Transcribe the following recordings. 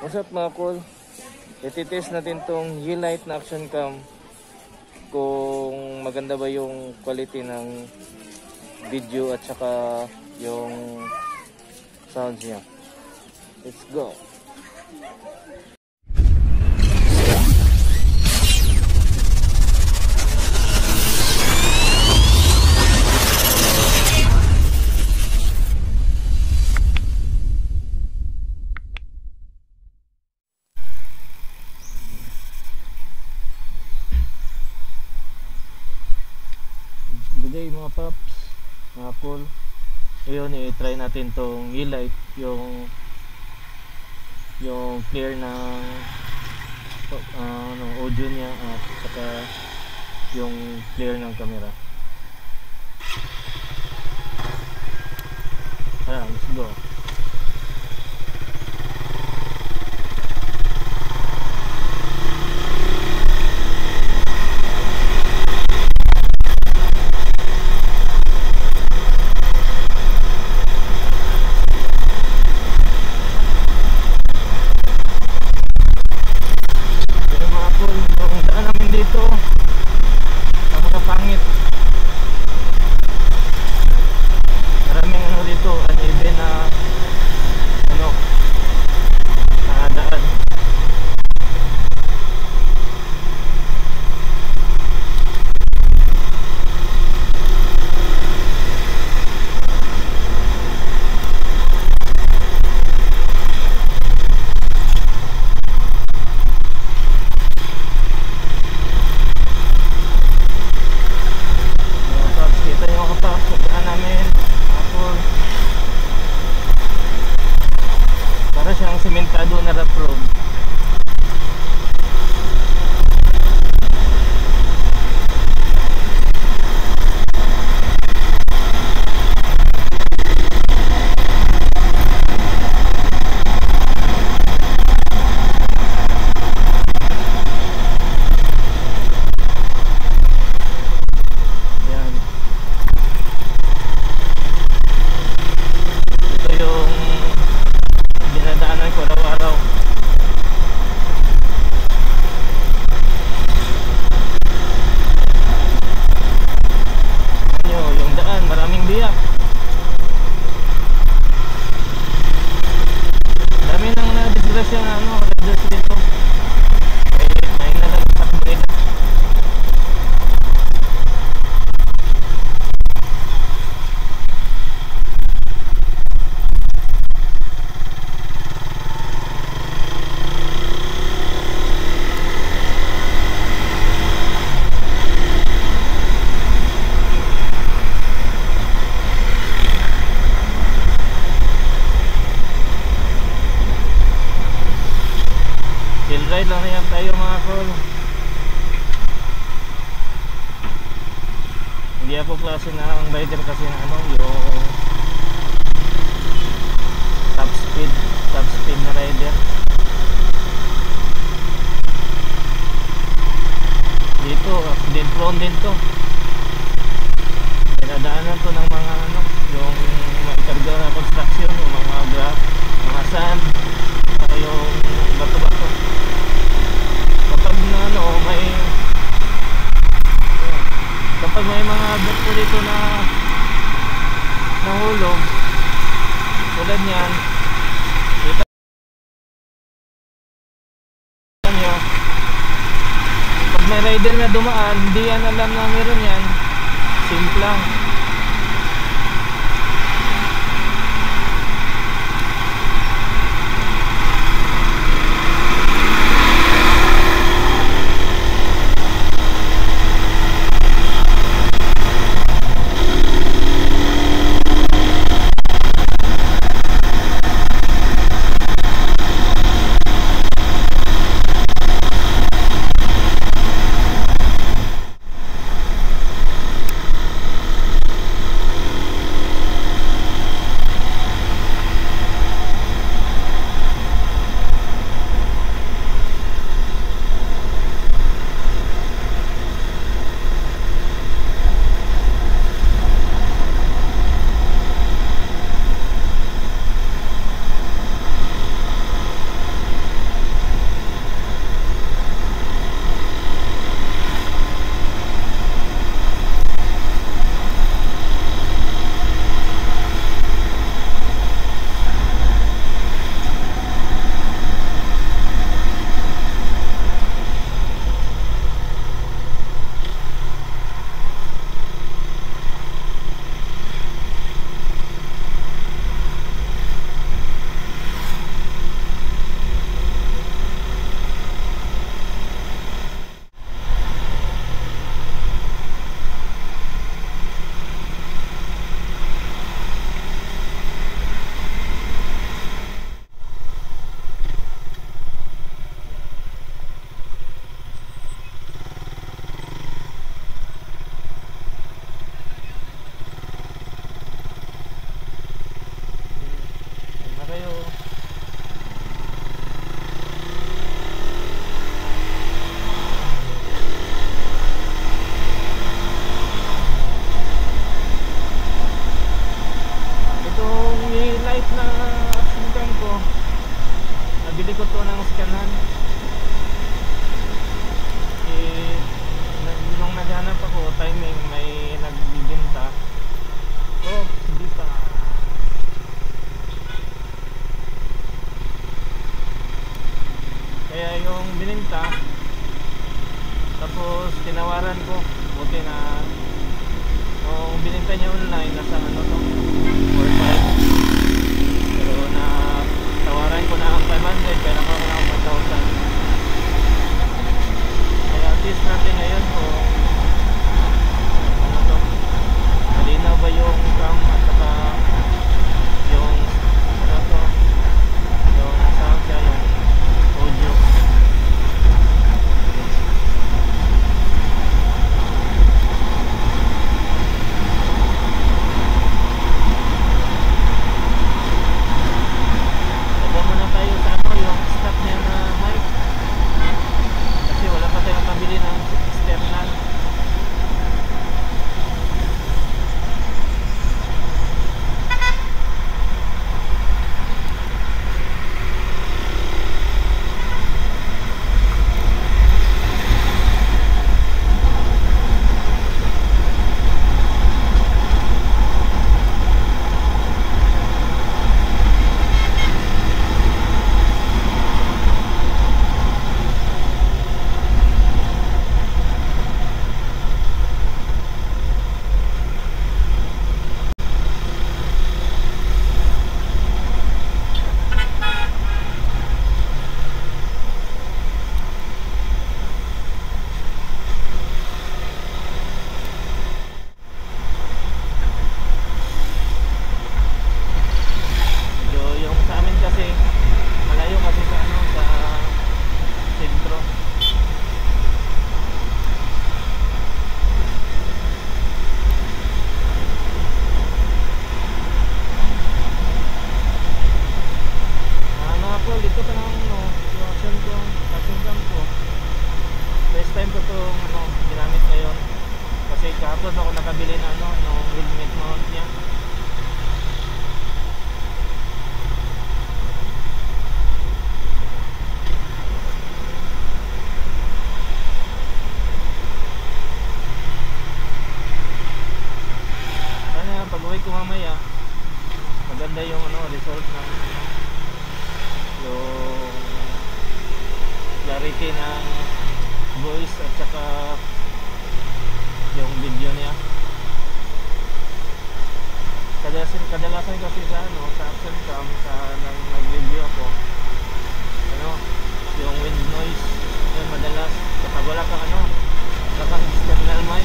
What's up mga cool? Ititest natin tong Yeelight na action cam kung maganda ba yung quality ng video at saka yung sounds niya. Let's go! Good day mga paps, mga cool. Ngayon i-try natin tong Yeelight, yung clear ng audio niya at saka yung clear ng camera. Tara, let's go. Dito napakapangit, maraming dito uneven na daan. Para siyang sementado na rough road. Chill ride lang na yan tayo mga cool. Hindi ako klase ng rider kasi na yung top speed na rider. Dito accident prone din to. Pinadaanan to ng mga yung maikarga na construction, yung mga sand, saka yung bato-bato. Kapag may mga bato dito na nahulog tulad niyan, kita nyo, pag may rider na dumaan, hindi yan alam na meron yan, simplang. nabili ko to ng scanhan. Eh, nung naghanap ako, timing may nagbibinta. Oh, hindi pa. Kaya yung bininta, tapos tinawaran ko. Buti na nung bininta niya online, nasa ano to, 4-5. Pero na tawaran ko na ang 500, kaya nakuha ko na ang 1,000. Kaya at least natin ngayon kung ano to, malinaw ba yung cam at saka yung ano to, yung sound siya, yung audio. Taga muna tayo sa ano, yung stop niya na mic. Kasi wala pa tayong pabili ng external. Medyo yung sa amin kasi malayo kasi sa ano, sa sentro. Ano ako dito pa ng ano, yung action cam ko. First time ko itong ano, ginamit ngayon. Kasi kahapon ako nakabili na ano, nung helmet mount niya. Sana pag uwi ko mamaya, maganda yung ano, result ng ano, yung clarity ng voice at saka yung video niya. Kadalasan kasi sa ano, sa action cam, sa nag-review ako, ano, yung wind noise, yun madalas kapag wala kang ano, wala kang external mic.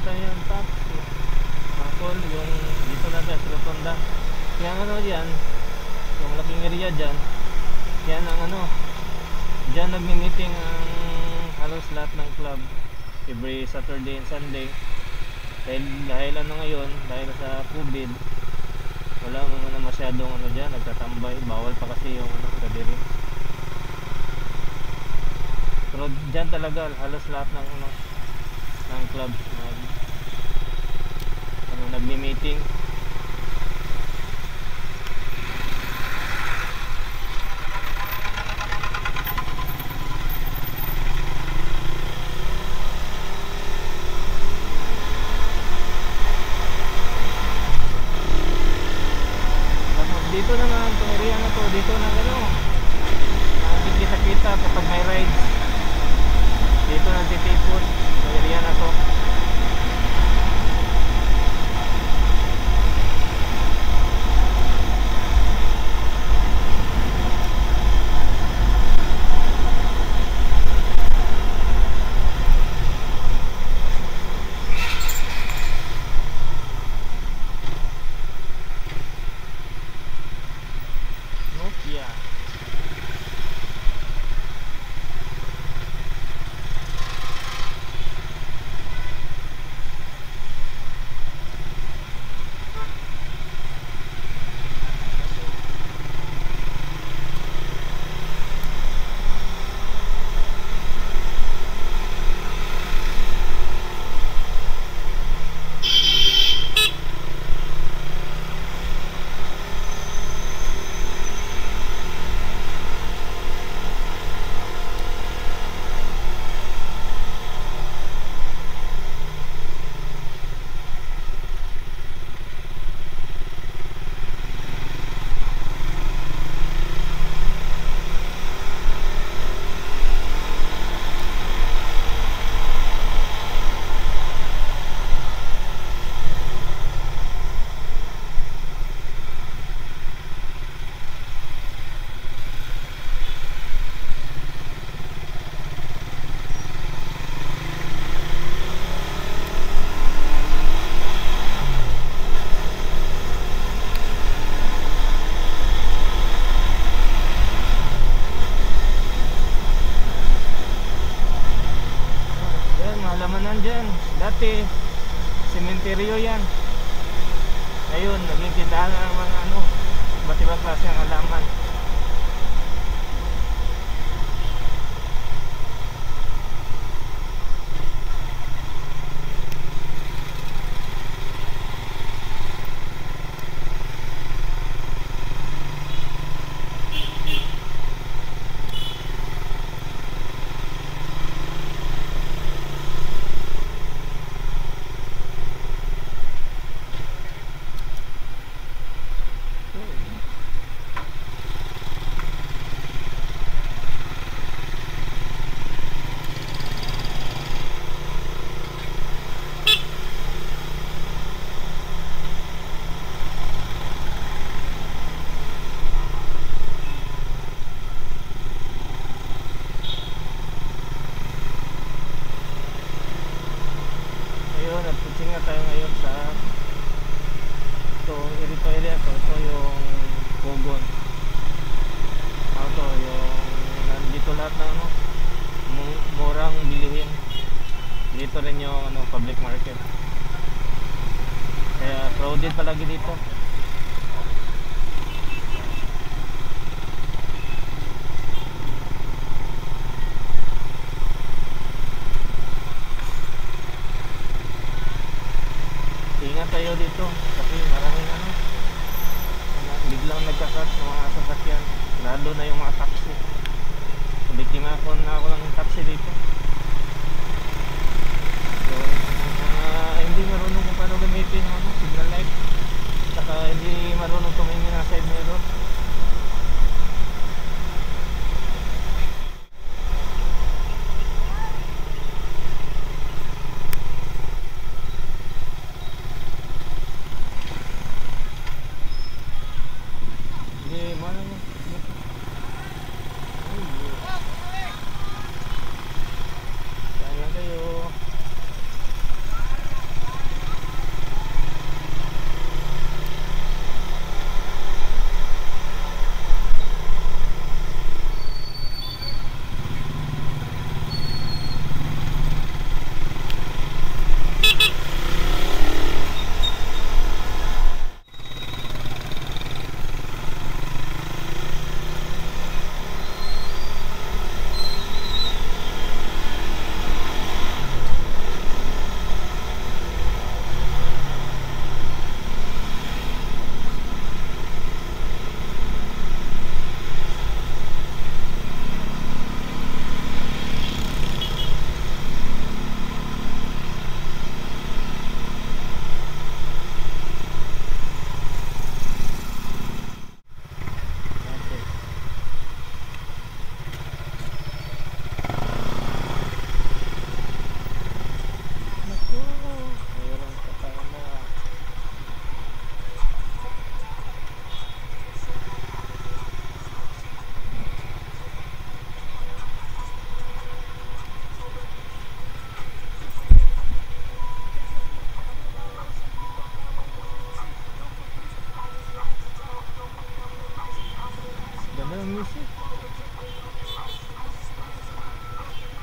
makikita nyo yung tops, Macol, yung dito na tayo sa Rotonda. Kaya ano dyan, yung laking area dyan, yan ang ano, dyan nagmi-meeting ang halos lahat ng club every Saturday and Sunday. Dahil ano ngayon, dahil sa COVID, wala mo na masyadong ano dyan, nagtatambay, bawal pa kasi yung ano, kadiri. Pero dyan talaga halos lahat ng ano, ng clubs nagmi-meeting. Dito naman, itong area na to, dito na ano, nakikita-kita kapag may rides. Dito na titipon, itong area na to. Nokia. Halamanan dyan, dati sementeryo yan, ngayon naging tindahan na ng mga ano, iba't ibang klase ng halaman. Nagputing nga tayo ngayon sa ito area to. Ito yung Pogon. Ito yung nandito lahat ng ano, murang bilihin. Dito rin yung ano, public market. Kaya crowded palagi dito. Ingat tayo dito kasi maraming ano, biglang nagkakat ng mga sasakyan, lalo na yung mga taxi. Biktima ako ng taxi dito. So hindi marunong kung paano gamitin ano, signal light, saka hindi marunong tumingin ng side mirror.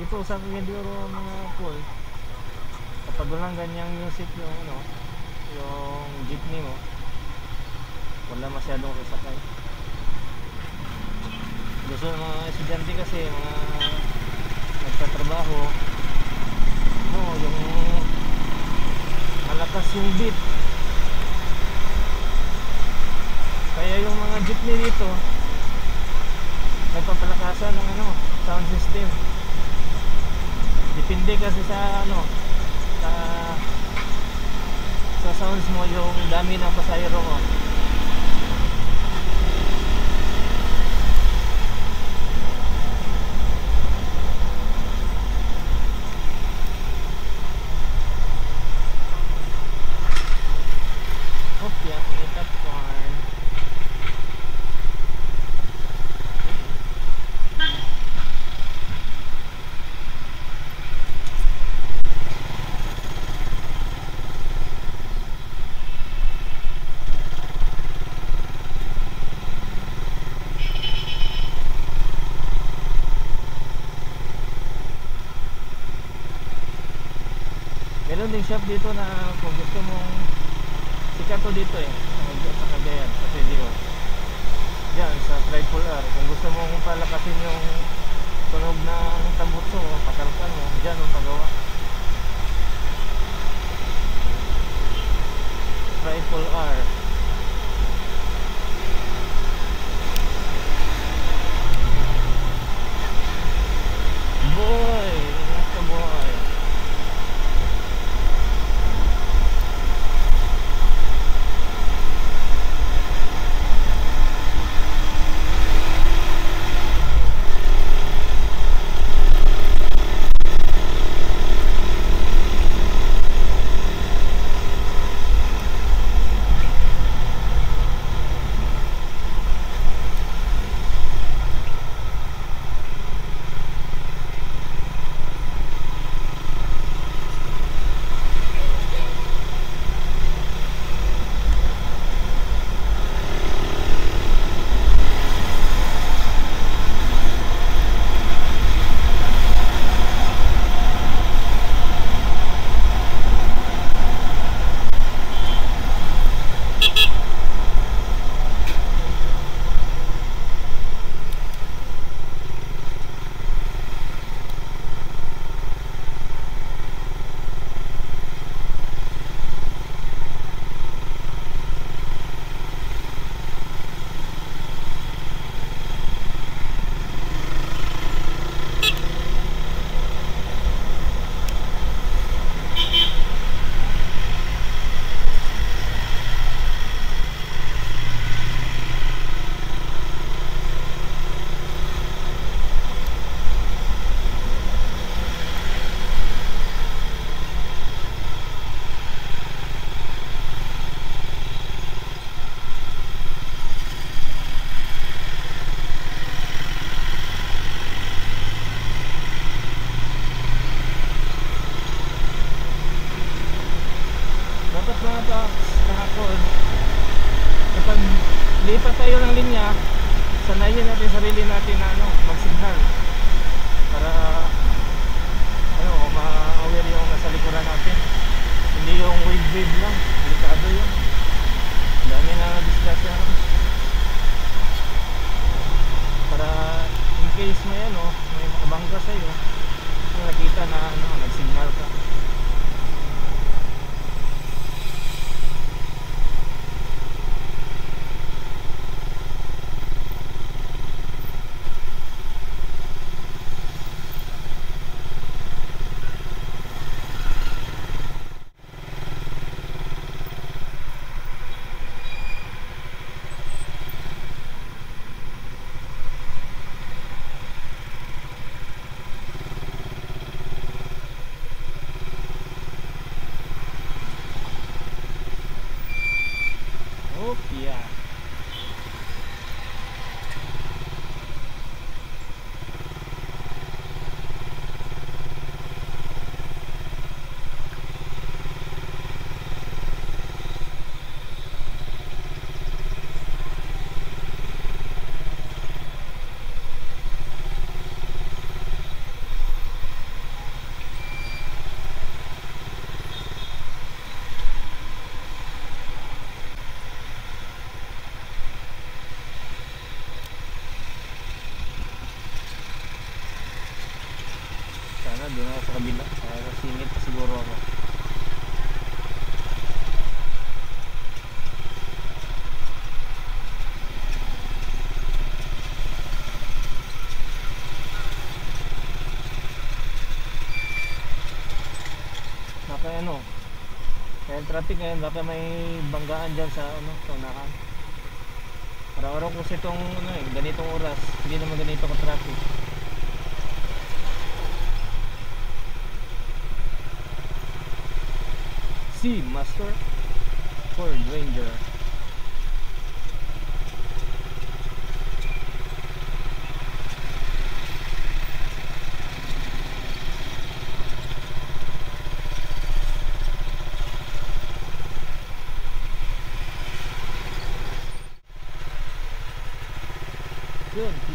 dito sa Cagayan mga cool, kapag walang ganyang music yung yung jeepney mo, wala masyadong sasakay. Gusto ng mga estudyante kasi, mga nagtatrabaho, yung malakas yung beat. Kaya yung mga jeepney dito nagpapalakasan ng sound system. Depende kasi sa sa sounds mo, yung dami ng pasahero mo. Hopya, kita corn. Meron ding shop dito na kung gusto mong sikat to dito sa Cagayan, sa PDO. Diyan sa Triple R, kung gusto mong palakasin yung tunog ng tambutso mo, pakalkan mo, diyan ang pagawa. Triple R. Boy, nasa boy. Kahapon, kapag lipat tayo ng linya, sanayin natin sarili natin na mag-signal para ma-aware yung nasa likuran natin, hindi yung wave lang. Delikado yun, dami na distraction. Para in case may may makabangga sa'yo, nakita na nag-signal ka. Sana doon ako sa kabila. Sa singit siguro ako. Baka ano, kaya traffic ngayon, baka may banggaan dyan sa ano, sa unahan. Araw-araw kasi itong ano ganitong oras, hindi naman ganito ka traffic. Master Ford Ranger. Good.